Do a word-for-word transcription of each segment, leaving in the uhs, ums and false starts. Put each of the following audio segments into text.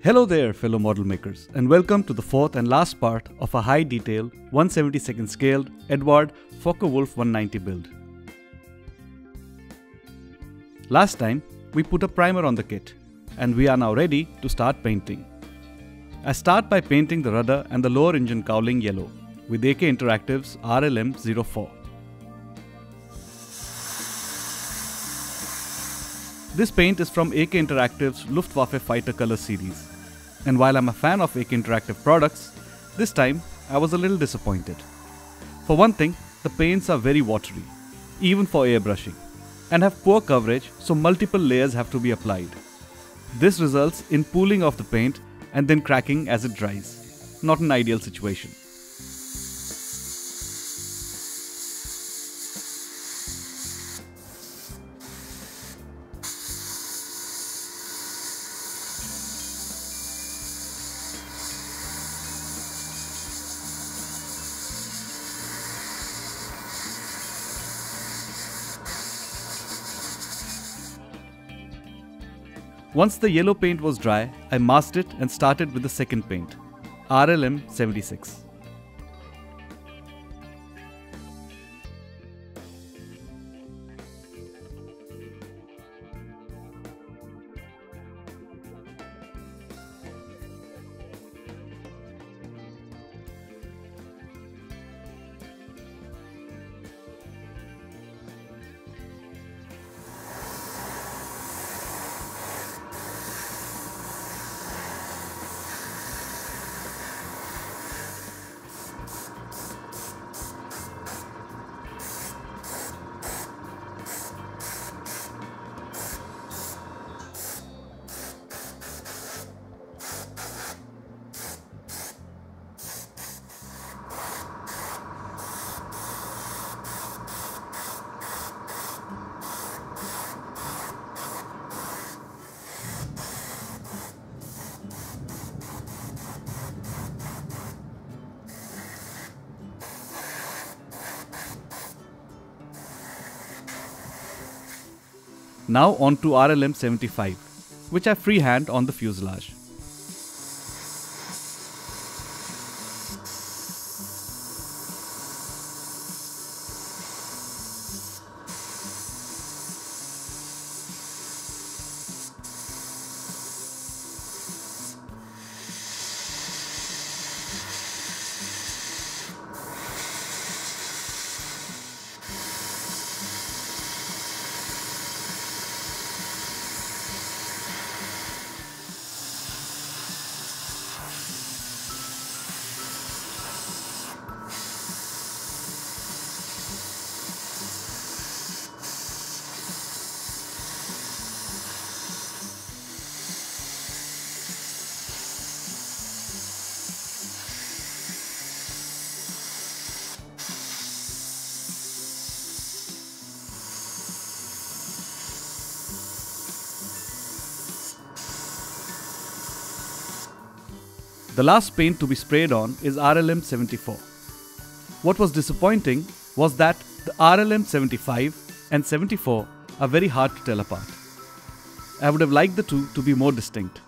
Hello there, fellow model makers, and welcome to the fourth and last part of a high detail one seventy-second scaled Eduard Focke-Wulf one ninety build. Last time, we put a primer on the kit, and we are now ready to start painting. I start by painting the rudder and the lower engine cowling yellow with A K Interactive's R L M zero four. This paint is from A K Interactive's Luftwaffe Fighter Color series, and while I'm a fan of A K Interactive products, this time I was a little disappointed. For one thing, the paints are very watery, even for airbrushing, and have poor coverage, so multiple layers have to be applied. This results in pooling of the paint and then cracking as it dries. Not an ideal situation. Once the yellow paint was dry, I masked it and started with the second paint, R L M seventy-six. Now on to R L M seventy-five, which I freehand on the fuselage. The last paint to be sprayed on is R L M seventy-four. What was disappointing was that the R L M seventy-five and seventy-four are very hard to tell apart. I would have liked the two to be more distinct.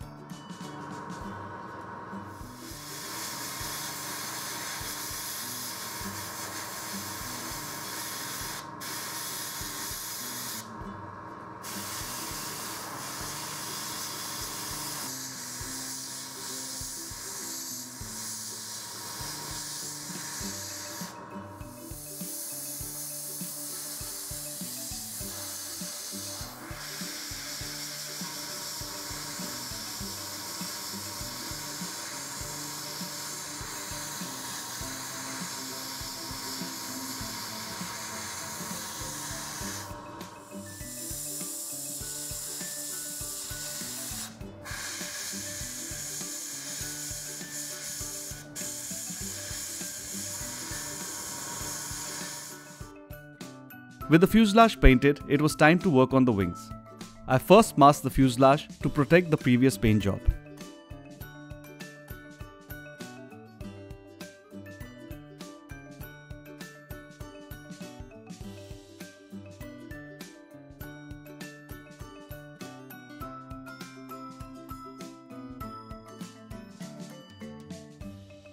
With the fuselage painted, it was time to work on the wings. I first masked the fuselage to protect the previous paint job.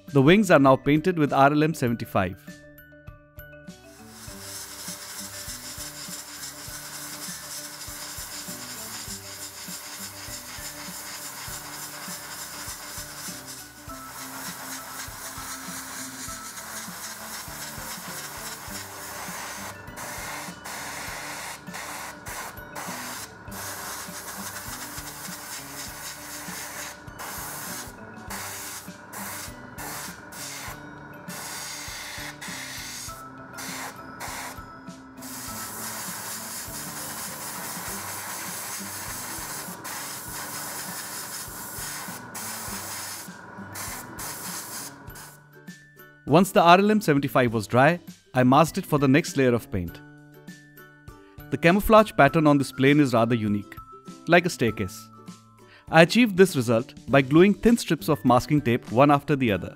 The wings are now painted with R L M seventy-five. Once the R L M seventy-five was dry, I masked it for the next layer of paint. The camouflage pattern on this plane is rather unique, like a staircase. I achieved this result by gluing thin strips of masking tape one after the other.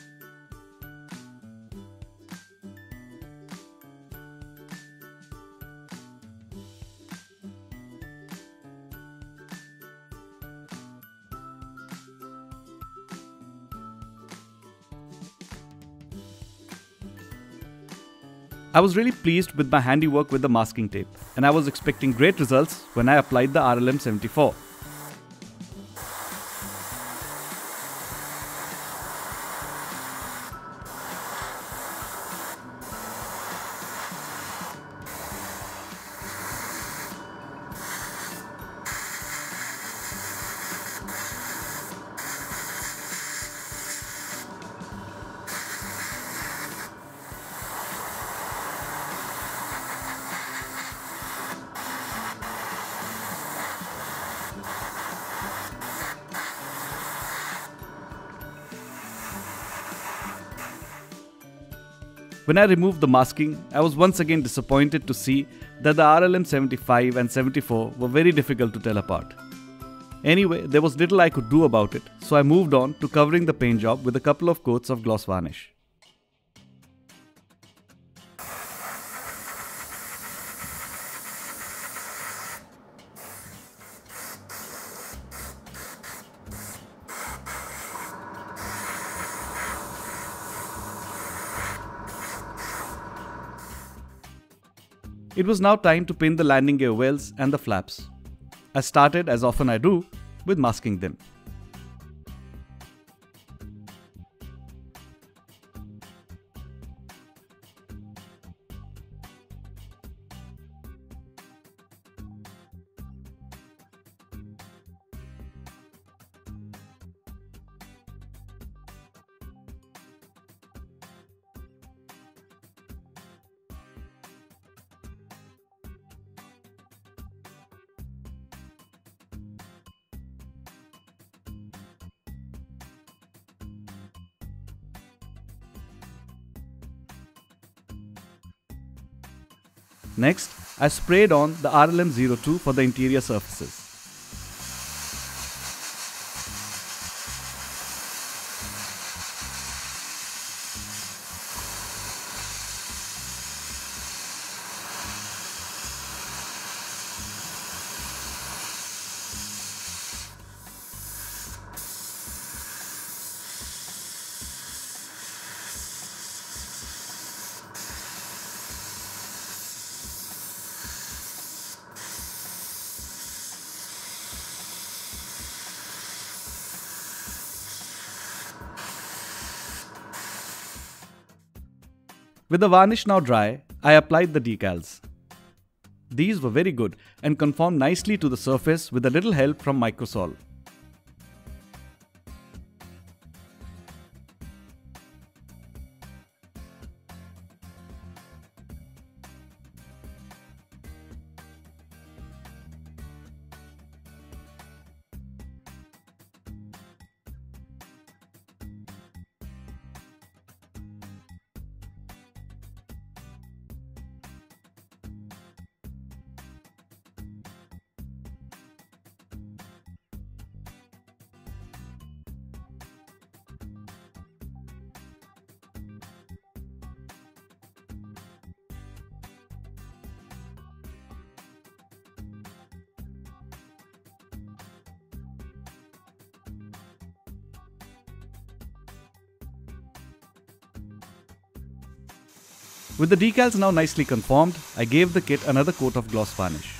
I was really pleased with my handiwork with the masking tape, and I was expecting great results when I applied the R L M seventy-four. When I removed the masking, I was once again disappointed to see that the R L M seventy-five and seventy-four were very difficult to tell apart. Anyway, there was little I could do about it, so I moved on to covering the paint job with a couple of coats of gloss varnish. It was now time to paint the landing gear wells and the flaps. I started, as often I do, with masking them. Next, I sprayed on the R L M zero two for the interior surfaces. With the varnish now dry, I applied the decals. These were very good and conformed nicely to the surface with a little help from Microsol. With the decals now nicely conformed, I gave the kit another coat of gloss varnish.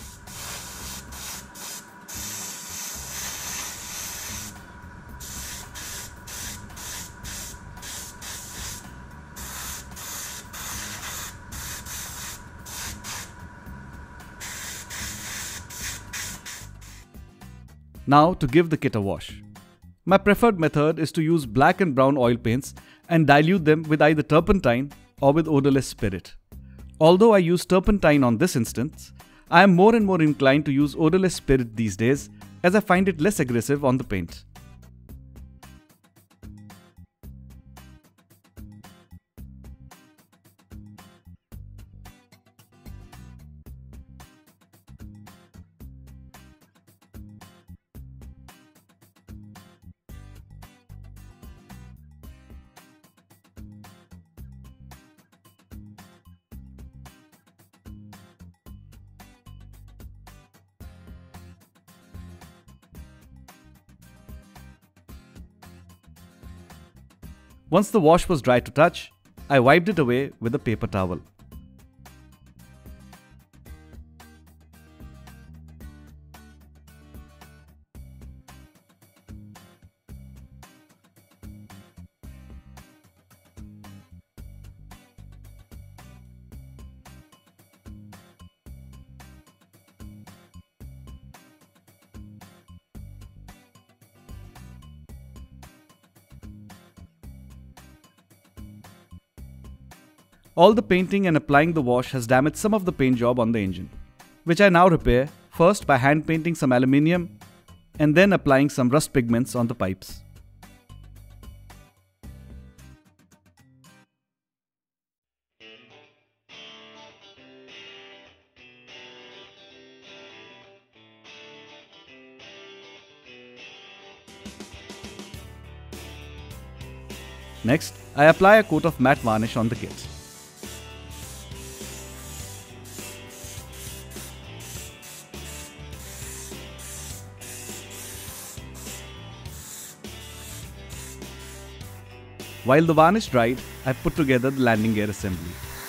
Now to give the kit a wash. My preferred method is to use black and brown oil paints and dilute them with either turpentine or with odorless spirit. Although I use turpentine on this instance, I am more and more inclined to use odorless spirit these days as I find it less aggressive on the paint. Once the wash was dry to touch, I wiped it away with a paper towel. All the painting and applying the wash has damaged some of the paint job on the engine, which I now repair first by hand painting some aluminium and then applying some rust pigments on the pipes. Next, I apply a coat of matte varnish on the kit. While the varnish dried, I put together the landing gear assembly.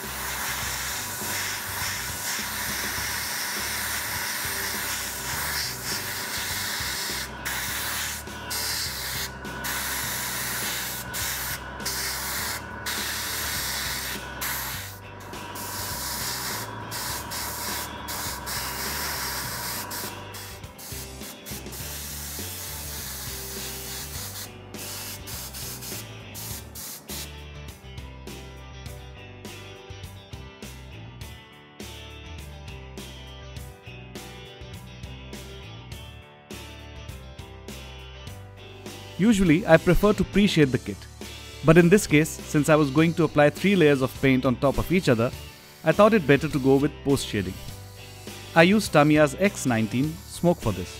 Usually, I prefer to pre-shade the kit, but in this case, since I was going to apply three layers of paint on top of each other, I thought it better to go with post-shading. I used Tamiya's X nineteen smoke for this.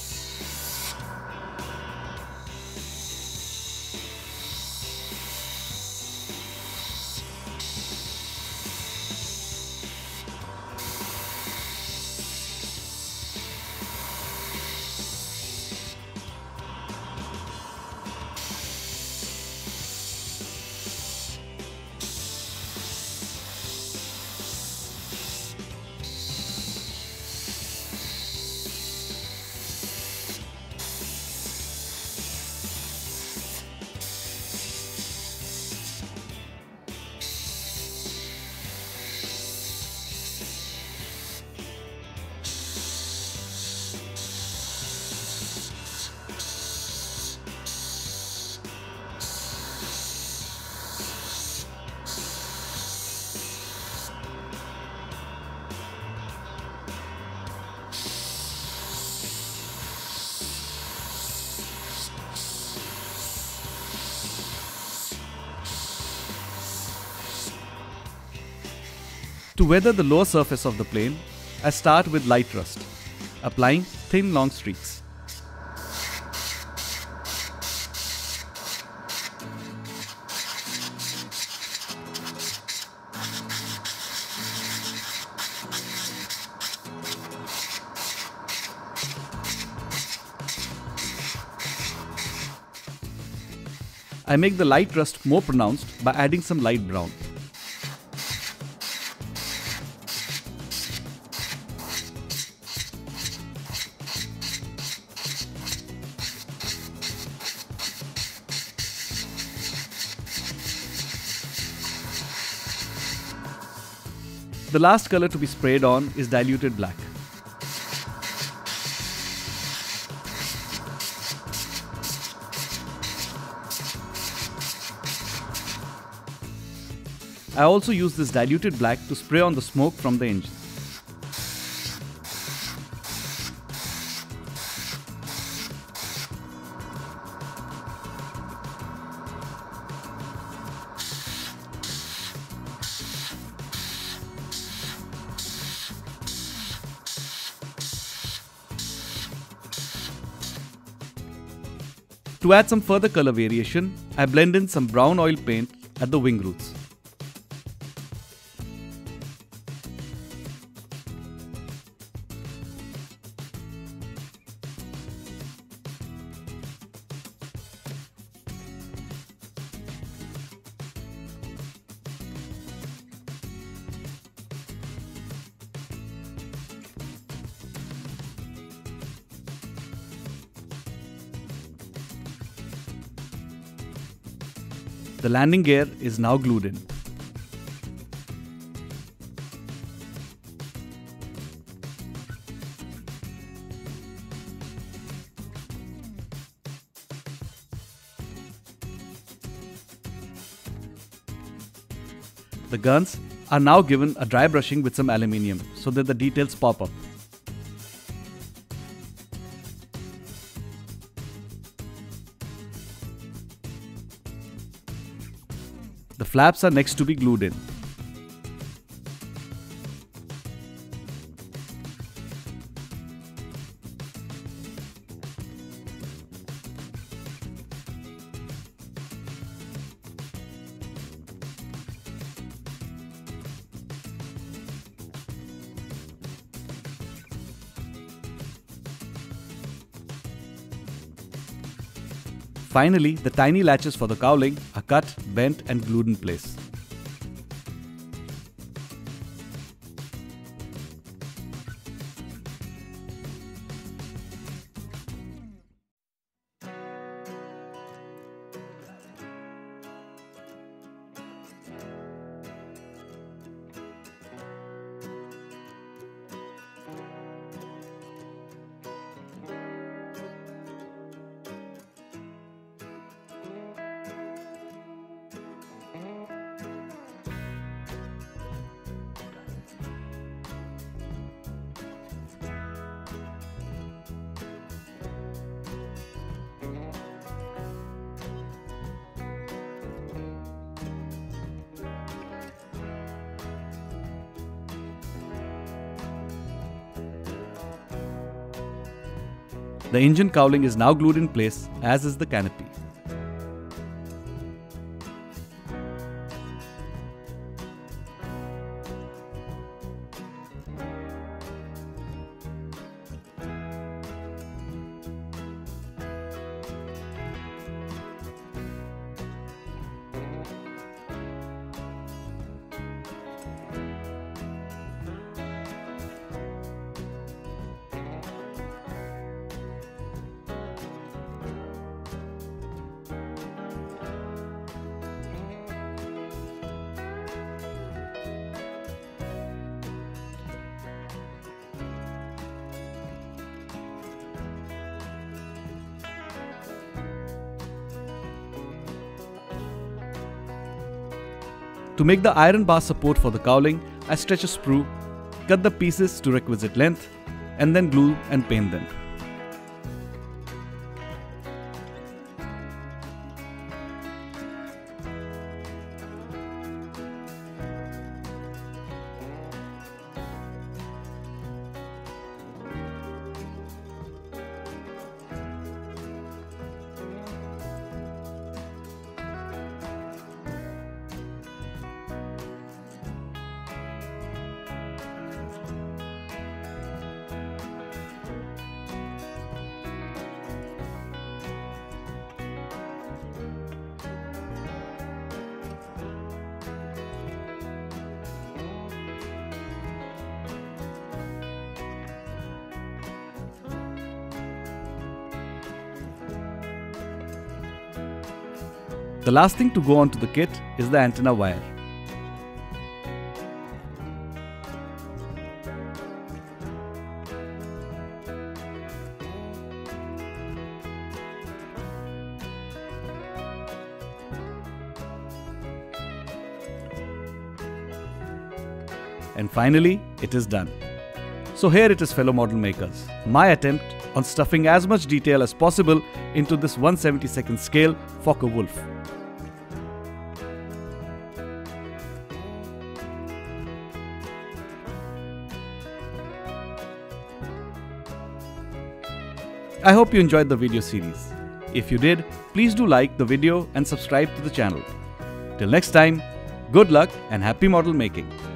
To weather the lower surface of the plane, I start with light rust, applying thin long streaks. I make the light rust more pronounced by adding some light brown. The last color to be sprayed on is diluted black. I also use this diluted black to spray on the smoke from the engine. To add some further color variation, I blend in some brown oil paint at the wing roots. The landing gear is now glued in. The guns are now given a dry brushing with some aluminium so that the details pop up. The flaps are next to be glued in. Finally, the tiny latches for the cowling are cut, bent and glued in place. The engine cowling is now glued in place, as is the canopy. To make the iron bar support for the cowling, I stretch a sprue, cut the pieces to requisite length, and then glue and paint them. The last thing to go onto the kit is the antenna wire. And finally, it is done. So here it is, fellow model makers, my attempt on stuffing as much detail as possible into this one seventy-second scale Focke-Wulf. I hope you enjoyed the video series. If you did, please do like the video and subscribe to the channel. Till next time, good luck and happy model making.